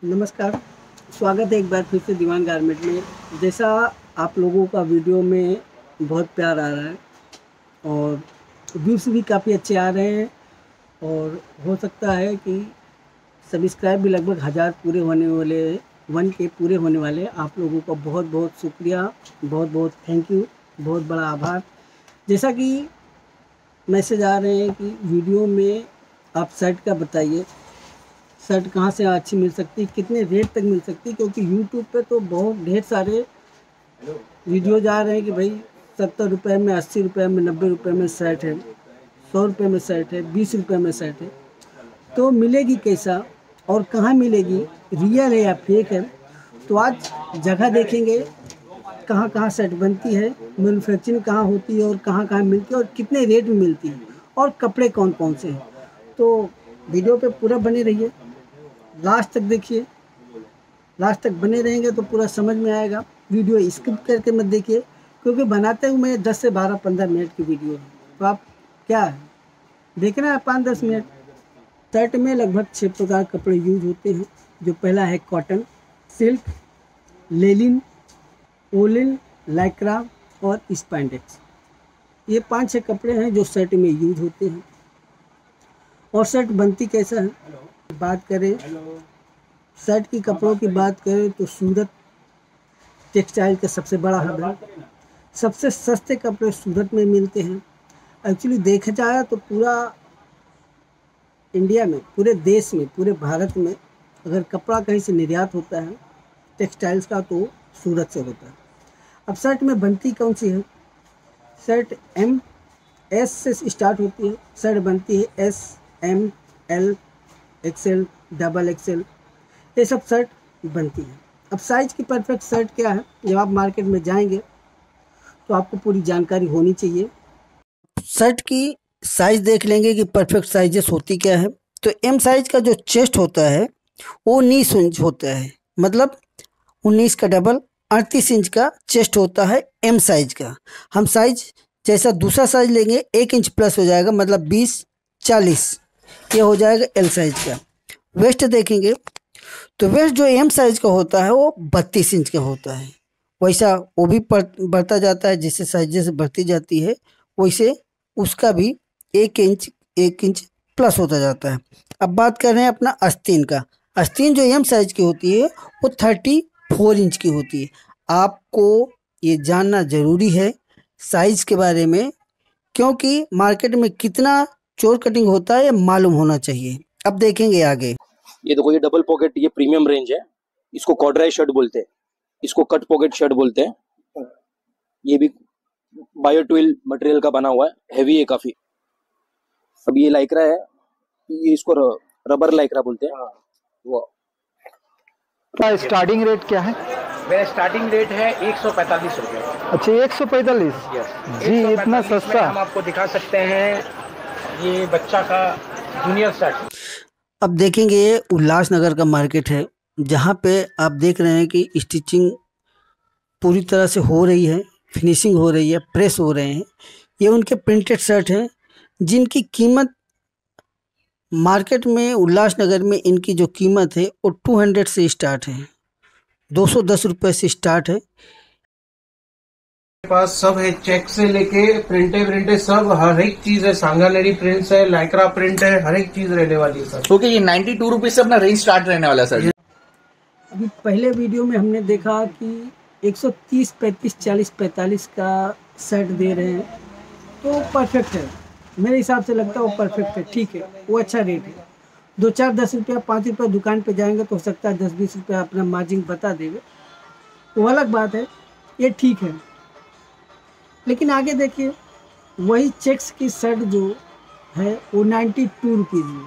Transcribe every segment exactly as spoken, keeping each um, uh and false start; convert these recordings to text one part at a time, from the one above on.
नमस्कार, स्वागत है एक बार फिर से दीवान गारमेंट में। जैसा आप लोगों का वीडियो में बहुत प्यार आ रहा है और व्यूज़ भी काफ़ी अच्छे आ रहे हैं और हो सकता है कि सब्सक्राइब भी लगभग हज़ार पूरे होने वाले, वन के पूरे होने वाले। आप लोगों का बहुत बहुत शुक्रिया, बहुत बहुत थैंक यू, बहुत बड़ा आभार। जैसा कि मैसेज आ रहे हैं कि वीडियो में आप शर्ट का बताइए, शर्ट कहाँ से अच्छी मिल सकती है, कितने रेट तक मिल सकती है, क्योंकि यूट्यूब पे तो बहुत ढेर सारे वीडियोज आ रहे हैं कि भाई सत्तर रुपये में, अस्सी रुपये में, नब्बे रुपये में शर्ट है, सौ रुपये में शर्ट है, बीस रुपये में शर्ट है। तो मिलेगी कैसा और कहाँ मिलेगी, रियल है या फेक है? तो आज जगह देखेंगे कहाँ कहाँ शर्ट बनती है, मैन्युफैक्चरिंग कहाँ होती है और कहाँ कहाँ मिलती है और कितने रेट में मिलती है और कपड़े कौन कौन से हैं। तो वीडियो पे पूरा बने रहिए, लास्ट तक देखिए। लास्ट तक बने रहेंगे तो पूरा समझ में आएगा। वीडियो स्किप करके मत देखिए, क्योंकि बनाते हुए मैं दस से बारह पंद्रह मिनट की वीडियो है, तो आप क्या है देखना है पाँच दस मिनट। शर्ट में लगभग छः प्रकार के कपड़े यूज होते हैं। जो पहला है कॉटन, सिल्क, लेलिन, ओलिन, लाइक्रा और स्पैंडेक्स। ये पांच छह कपड़े हैं जो शर्ट में यूज होते हैं। और शर्ट बनती कैसा है, बात करें शर्ट की, कपड़ों की बात करें तो सूरत टेक्सटाइल का सबसे बड़ा हब है। सबसे सस्ते कपड़े सूरत में मिलते हैं। एक्चुअली देखा जाए तो पूरा इंडिया में, पूरे देश में, पूरे भारत में अगर कपड़ा कहीं से निर्यात होता है टेक्सटाइल्स का तो सूरत से होता है। अब शर्ट में बनती कौन सी है? शर्ट एम एस से स्टार्ट होती है। शर्ट बनती है S, M, L, XL, double XL, ये सब शर्ट बनती है। अब साइज़ की परफेक्ट शर्ट क्या है, जब आप मार्केट में जाएंगे तो आपको पूरी जानकारी होनी चाहिए। शर्ट की साइज़ देख लेंगे कि परफेक्ट साइजेस होती क्या है। तो एम साइज का जो चेस्ट होता है वो उन्नीस इंच होता है, मतलब उन्नीस का डबल अड़तीस इंच का चेस्ट होता है एम साइज का। हम साइज जैसा दूसरा साइज लेंगे एक इंच प्लस हो जाएगा, मतलब बीस चालीस, ये हो जाएगा एल साइज का। वेस्ट देखेंगे तो वेस्ट जो एम साइज का होता है वो बत्तीस इंच का होता है। वैसा वो भी बढ़ता जाता है, जिससे साइजेस बढ़ती जाती है वैसे उसका भी एक इंच एक इंच प्लस होता जाता है। अब बात कर रहे हैं अपना आस्तीन का। आस्तीन जो एम साइज की होती है वो थर्टी फोर इंच की होती है। आपको ये जानना ज़रूरी है साइज़ के बारे में, क्योंकि मार्केट में कितना चोर कटिंग होता है ये मालूम होना चाहिए। अब देखेंगे आगे। ये देखो, ये डबल पॉकेट, ये प्रीमियम रेंज है। इसको कॉर्डराई शर्ट बोलते हैं, इसको कट पॉकेट शर्ट बोलते हैं। ये भी बायोट्विल मटेरियल का बना हुआ है, हैवी है काफी। अब ये लाइक्रा है, ये इसको रबर लाइक्रा बोलते हैं। वो स्टार्टिंग रेट क्या है? मेरा स्टार्टिंग रेट है एक सौ पैंतालीस रुपये। अच्छा, एक सौ पैंतालीस जी, इतना सस्ता। हम आपको दिखा सकते हैं ये बच्चा का जूनियर शर्ट। अब देखेंगे ये उल्लासनगर का मार्केट है, जहाँ पे आप देख रहे हैं कि स्टिचिंग पूरी तरह से हो रही है, फिनिशिंग हो रही है, प्रेस हो रहे हैं। ये उनके प्रिंटेड शर्ट हैं जिनकी कीमत मार्केट में उल्लासनगर में इनकी जो कीमत है वो टू हंड्रेड से स्टार्ट है, दो सौ दस रुपये से स्टार्ट है। पास सब है, चेक से लेके प्रिंटे प्रिंटे सब, हर एक चीज है। सांगानेरी प्रिंट्स है, लाइक्रा प्रिंट है, हर एक चीज रहने वाली है सर। ओके, ये नाइन्टी टू रुपीज से अपना रेंज स्टार्ट रहने वाला है सर। अभी पहले वीडियो में हमने देखा कि एक सौ तीस, पैंतीस, चालीस, पैंतालीस का शर्ट दे रहे हैं, तो परफेक्ट है मेरे हिसाब से, लगता है वो परफेक्ट है, ठीक है, वो अच्छा रेट है। दो चार दस रुपया पाँच रुपया दुकान पे जाएंगे तो हो सकता है दस बीस रुपया अपना मार्जिन बता देंगे, वो अलग बात है, ये ठीक है। लेकिन आगे देखिए, वही चेक्स की शर्ट जो है वो नाइन्टी टू रुपीज़ में,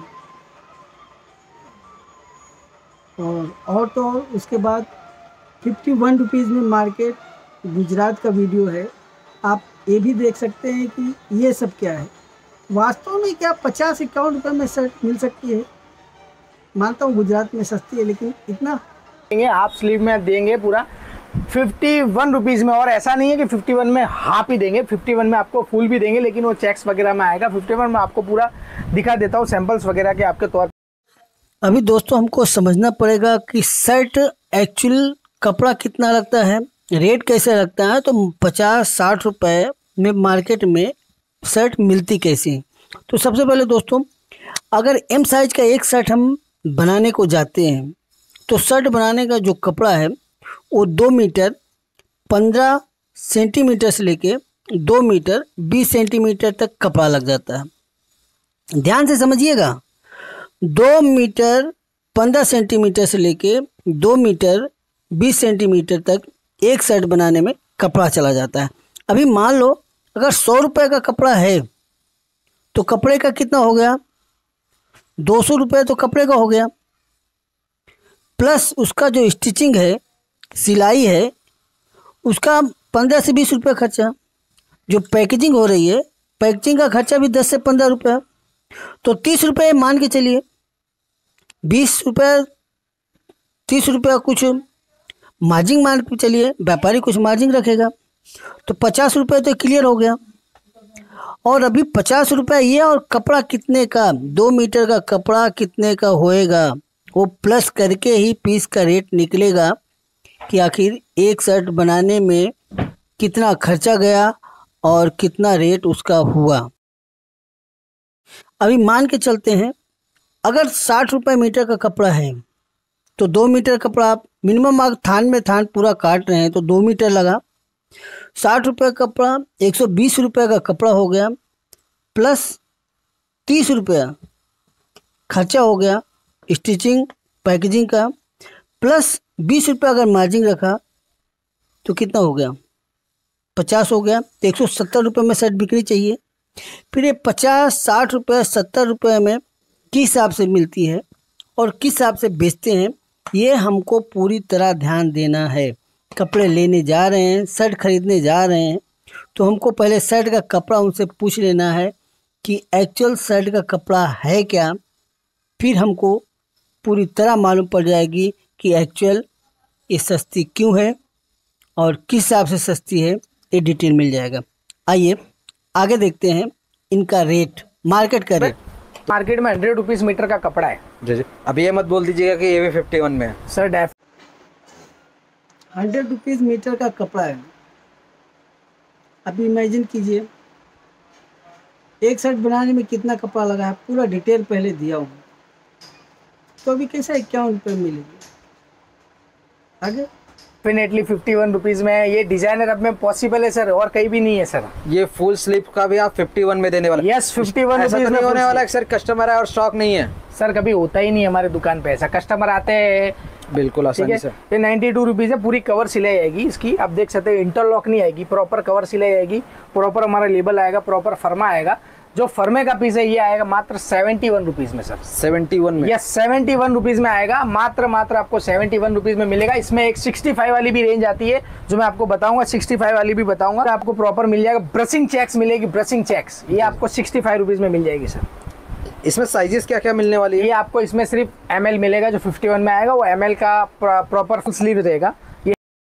और और तो और उसके बाद फिफ्टी वन रुपीज़ में मार्केट गुजरात का वीडियो है। आप ये भी देख सकते हैं कि ये सब क्या है। वास्तव में क्या पचास इक्यावन रुपये में शर्ट मिल सकती है? मानता हूँ गुजरात में सस्ती है, लेकिन इतना देंगे आप स्लीव में देंगे पूरा फिफ्टी वन रुपीज़ में। और ऐसा नहीं है कि फिफ्टी वन में हाफ ही देंगे, फिफ्टी वन में आपको फुल भी देंगे, लेकिन वो चेक्स वगैरह में आएगा। फिफ्टी वन में आपको पूरा दिखा देता हूँ सैंपल्स वगैरह के आपके तौर। अभी दोस्तों हमको समझना पड़ेगा कि शर्ट एक्चुअल कपड़ा कितना लगता है, रेट कैसे लगता है। तो पचास साठ रुपए में मार्केट में शर्ट मिलती कैसी। तो सबसे पहले दोस्तों, अगर एम साइज का एक शर्ट हम बनाने को जाते हैं तो शर्ट बनाने का जो कपड़ा है वो दो मीटर पंद्रह सेंटीमीटर से लेके दो मीटर बीस सेंटीमीटर तक कपड़ा लग जाता है। ध्यान से समझिएगा, दो मीटर पंद्रह सेंटीमीटर से लेके दो मीटर बीस सेंटीमीटर तक एक शर्ट बनाने में कपड़ा चला जाता है। अभी मान लो अगर सौ रुपये का कपड़ा है तो कपड़े का कितना हो गया, दो सौ रुपये तो कपड़े का हो गया, प्लस उसका जो स्टिचिंग है, सिलाई है, उसका पंद्रह से बीस रुपये खर्चा। जो पैकेजिंग हो रही है, पैकेजिंग का खर्चा भी दस से पंद्रह रुपये, तो तीस रुपये मान के चलिए, बीस रुपये तीस रुपये कुछ मार्जिन मान के चलिए, व्यापारी कुछ मार्जिन रखेगा, तो पचास रुपये तो क्लियर हो गया। और अभी पचास रुपये ये, और कपड़ा कितने का, दो मीटर का कपड़ा कितने का होएगा, वो प्लस करके ही पीस का रेट निकलेगा कि आखिर एक शर्ट बनाने में कितना खर्चा गया और कितना रेट उसका हुआ। अभी मान के चलते हैं अगर साठ रुपये मीटर का कपड़ा है तो दो मीटर कपड़ा आप मिनिमम आप थान में थान पूरा काट रहे हैं तो दो मीटर लगा, साठ रुपये का कपड़ा एक सौ बीस रुपये का कपड़ा हो गया, प्लस तीस रुपया खर्चा हो गया स्टिचिंग पैकेजिंग का, प्लस बीस रुपये अगर मार्जिन रखा तो कितना हो गया, पचास हो गया। तो एक सौ सत्तर रुपये में शर्ट बिकनी चाहिए। फिर ये पचास साठ रुपये सत्तर रुपये में किस हिसाब से मिलती है और किस हिसाब से बेचते हैं, ये हमको पूरी तरह ध्यान देना है। कपड़े लेने जा रहे हैं, शर्ट खरीदने जा रहे हैं, तो हमको पहले शर्ट का कपड़ा उनसे पूछ लेना है कि एक्चुअल शर्ट का कपड़ा है क्या। फिर हमको पूरी तरह मालूम पड़ जाएगी कि एक्चुअल ये सस्ती क्यों है और किस हिसाब से सस्ती है, ये डिटेल मिल जाएगा। आइए आगे देखते हैं इनका रेट, मार्केट का रेट। मार्केट में हंड्रेड रुपीज़ मीटर का कपड़ा है। जी जी, अब ये मत बोल दीजिएगा कि ये भी फिफ्टी वन में है। सर डेफ हंड्रेड रुपीज़ मीटर का कपड़ा है। अभी इमेजिन कीजिए एक शर्ट बनाने में कितना कपड़ा लगा है, पूरा डिटेल पहले दिया हूँ। तो अभी कैसा इक्यावन रुपये मिलेगी। आगे डेफिनेटली फिफ्टी वन रुपीज़ में है। ये डिजाइनर अब में पॉसिबल है सर, और कहीं भी नहीं है सर। ये फुल स्लीव का भी आप फिफ्टी वन में देने वाले? यस, फिफ्टी वन ऐसा तो नहीं होने वाला है सर कस्टमर है और स्टॉक नहीं है? सर कभी होता ही नहीं हमारे दुकान पे ऐसा, कस्टमर आते हैं बिल्कुल आसानी से। ये नाइन्टी टू रुपीज़ है, पूरी कवर सिलाई आएगी इसकी। आप देख सकते हैं इंटरलॉक नहीं आएगी, प्रॉपर कवर सिलाई आएगी, प्रॉपर हमारा लेबल आएगा, प्रॉपर फर्मा आएगा। जो फर्मे का पीस है ये आएगा मात्र सेवेंटी वन रुपीज़ में सर। सेवेंटी वन में? यस, सेवेंटी वन रुपीज़ में आएगा, मात्र मात्र आपको सेवेंटी वन रुपीज़ में मिलेगा। इसमें एक सिक्सटी फाइव वाली भी रेंज आती है जो मैं आपको बताऊंगा, सिक्सटी फाइव वाली भी बताऊंगा। आपको प्रॉपर मिल जाएगा, ब्रशिंग चेक्स मिलेगी, ब्रशिंग चेक्स ये आपको सिक्सटी फाइव रुपीज़ में मिल जाएगी सर। इसमें साइजेस क्या क्या मिलने वाली है? ये आपको इसमें सिर्फ एम एल मिलेगा, जो फिफ्टी वन में आएगा वो एम एल का प्रॉपर फुल स्लीव रहेगा। ये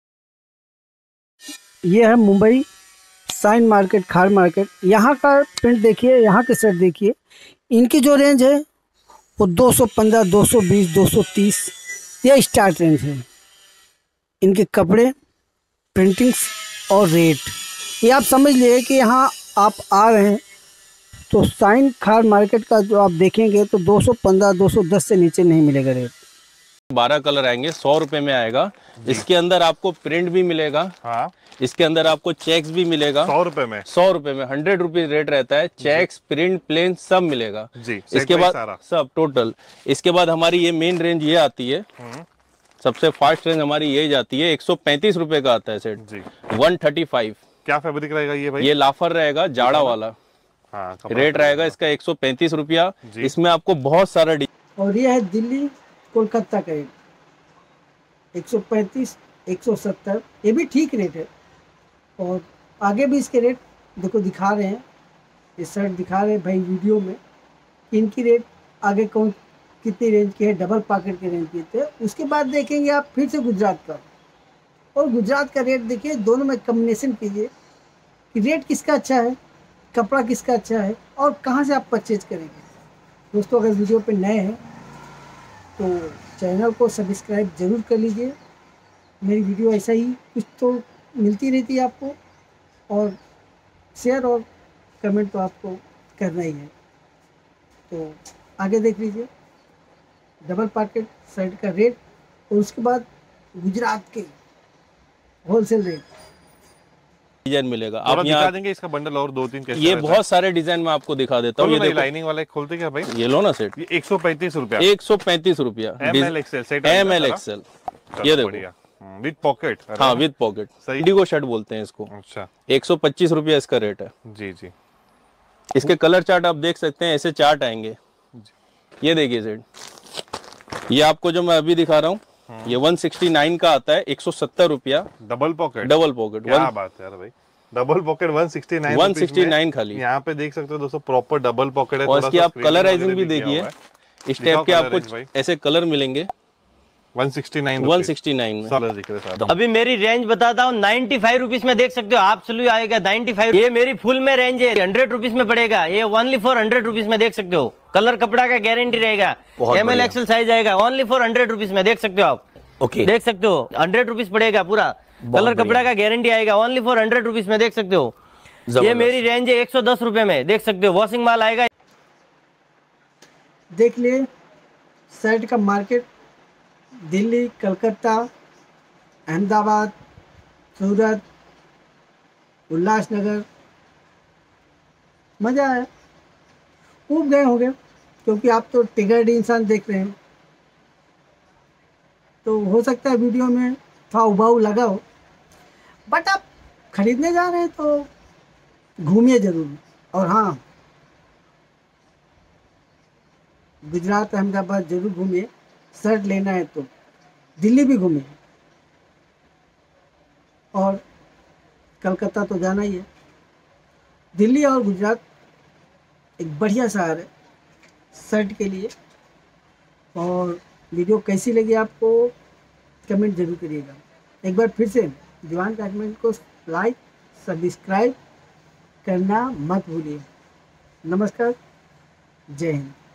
ये है मुंबई साइन मार्केट, खार मार्केट। यहाँ का प्रिंट देखिए, यहाँ के शर्ट देखिए, इनकी जो रेंज है वो दो सौ पंद्रह, दो सौ बीस, दो सौ तीस ये स्टार्ट रेंज है। इनके कपड़े, प्रिंटिंग्स और रेट, ये आप समझ लिए कि यहाँ आप आ रहे हैं तो साइन खार मार्केट का जो आप देखेंगे तो दो सौ पंद्रह, दो सौ दस से नीचे नहीं मिलेगा रेट। बारह कलर आएंगे, सौ रुपए में आएगा। इसके अंदर आपको प्रिंट भी मिलेगा। हाँ। इसके अंदर आपको चेक्स भी मिलेगा सौ रुपए में। सौ रुपए में हंड्रेड रुपीज रेट रहता है। चेक्स, प्रिंट, प्लेन सब मिलेगा जी। इसके बाद सब टोटल। इसके बाद हमारी ये मेन रेंज ये आती है, सबसे फास्ट रेंज हमारी ये जाती है, एक सौ पैंतीस रुपए का आता है सेट जी। One thirty five. क्या फैब्रिक रहेगा ये भाई? ये लाफर रहेगा, जाड़ा वाला। हाँ, रेट रहेगा इसका एक सौ पैंतीस रुपया। इसमें आपको बहुत सारा। और ये है दिल्ली कोलकाता का रेट, एक सौ पैंतीस, एक सौ सत्तर, ये भी ठीक रेट है। और आगे भी इसके रेट देखो दिखा रहे हैं, ये शर्ट दिखा रहे हैं भाई वीडियो में। इनकी रेट आगे कौन कितनी रेंज की है, डबल पॉकेट के रेंज की थे। उसके बाद देखेंगे आप फिर से गुजरात का, और गुजरात का रेट देखिए, दोनों में कम्बिनेशन कीजिए कि रेट किसका अच्छा है, कपड़ा किसका अच्छा है और कहाँ से आप परचेज करेंगे। दोस्तों अगर वीडियो पे नए हैं तो चैनल को सब्सक्राइब ज़रूर कर लीजिए। मेरी वीडियो ऐसा ही कुछ तो मिलती रहती है आपको, और शेयर और कमेंट तो आपको करना ही है। तो आगे देख लीजिए डबल पॉकेट शर्ट का रेट, और उसके बाद गुजरात के होलसेल रेट डिजाइन मिलेगा। आप आप दिखा यहाँ देंगे इसका बंडल और दो तीन कैसे ये रहता बहुत सारे डिजाइन में आपको दिखा देता हूँ। है? ये देखो लाइनिंग वाला खोलते क्या भाई? ये लो ना सेट, ये एक सौ पैंतीस रुपया एक सौ पैंतीस रुपया M L XL set M L XL. ये देखो विद पॉकेट। हाँ विद पॉकेट, सही। इंडिगो शर्ट बोलते हैं इसको। अच्छा, एक सौ पच्चीस रुपया इसका रेट है। जी जी। इसके कलर चार्ट आप देख सकते हैं, ऐसे चार्ट आएंगे। ये देखिए सेट, ये आपको जो मैं अभी दिखा रहा हूँ ये एक सौ उनहत्तर का आता है, एक सौ सत्तर रुपया डबल पॉकेट। Double pocket. क्या बात है यार भाई, डबल पॉकेट एक सौ उनहत्तर एक सौ उनहत्तर खाली। यहाँ पे देख सकते हो दोस्तों प्रॉपर डबल पॉकेट है। और इसकी आप कलराइजिंग भी देखिए, इस टाइप के आपको ऐसे कलर मिलेंगे। एक सौ उनहत्तर एक सौ उनहत्तर में कलर दिख रहे हैं। अभी मेरी रेंज बताता हूँ, नाइन्टी फाइव रुपीज में देख सकते हो आप। सलू आएगा नाइन्टी फाइव। ये मेरी फुल में रेंज है, हंड्रेड रुपीज में पड़ेगा। ये ओनली फॉर हंड्रेड रुपीज में देख सकते हो। कलर कपड़ा का गारंटी रहेगा। एम एल एक्सएल साइज आएगा, ओनली फॉर हंड्रेड रुपीज में देख सकते हो आप। ओके देख सकते हो हंड्रेड रुपीज पड़ेगा पूरा। कलर कपड़ा का गारंटी आएगा, ओनली फॉर हंड्रेड रुपीज में देख सकते हो। ये मेरी रेंज है एक सौ दस रुपए में देख सकते हो। वॉशिंग माल आएगा। देख लिए शर्ट का मार्केट। दिल्ली, कलकत्ता, अहमदाबाद, सूरत, उल्लासनगर, मज़ा आया। खूब गए होंगे क्योंकि आप तो टिकट इंसान देख रहे हैं, तो हो सकता है वीडियो में थोड़ा उबाऊ लगा हो, बट आप खरीदने जा रहे हैं तो घूमिए ज़रूर। और हाँ, गुजरात, अहमदाबाद ज़रूर घूमिए। शर्ट लेना है तो दिल्ली भी घूमिए, और कलकत्ता तो जाना ही है। दिल्ली और गुजरात एक बढ़िया शहर है शर्ट के लिए। और वीडियो कैसी लगी आपको कमेंट जरूर करिएगा। एक बार फिर से दीवान गारमेंट को लाइक सब्सक्राइब करना मत भूलिए। नमस्कार, जय हिंद।